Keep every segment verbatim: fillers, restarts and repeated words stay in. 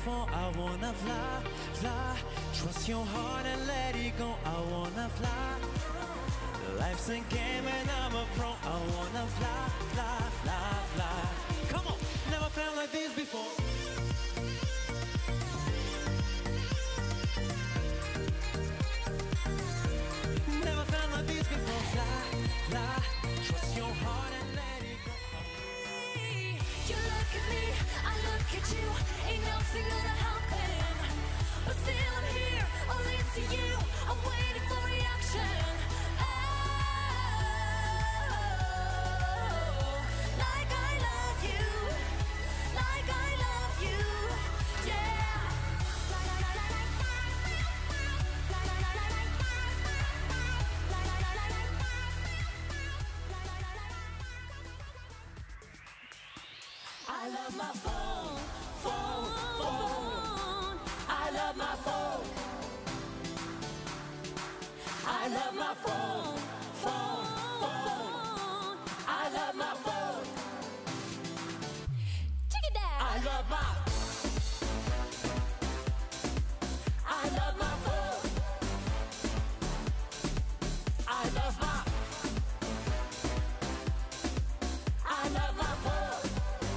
before. I wanna fly, fly. Trust your heart and let it go. I wanna fly. Life's a game and I'm a pro. I wanna fly, fly, fly, fly. Come on, never felt like this before. Never felt like this before. Fly, fly. Trust your heart and let it go. You look at me, I look at you. Ain't nothing gonna happen, but still I'm here, only to you. I'm waiting for reaction. Oh, like I love you, like I love you, yeah. I love my phone, phone, phone. I love my phone. I love my phone, phone, phone. I love my phone. Check it out. I love my. I love my phone. I love my. I love my phone.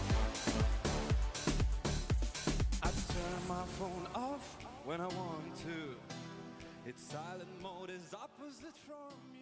I turn my phone off when I want to. Its silent mode is opposite from you.